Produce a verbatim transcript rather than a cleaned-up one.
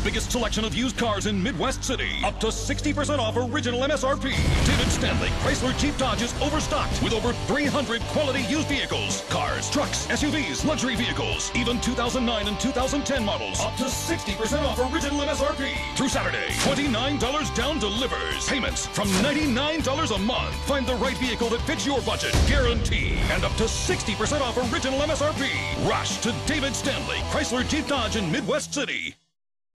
biggest selection of used cars in Midwest City. Up to sixty percent off original M S R P. David Stanley Chrysler Jeep Dodge is overstocked with over three hundred quality used vehicles. Cars, trucks, S U Vs, luxury vehicles, even two thousand nine and two thousand ten models. Up to sixty percent off original M S R P. Through Saturday, twenty-nine dollars down delivers. Payments from ninety-nine dollars a month. Find the right vehicle that fits your budget. Guarantee. And up to sixty percent off original M S R P. Rush to David Stanley Chrysler Jeep Dodge in Midwest City.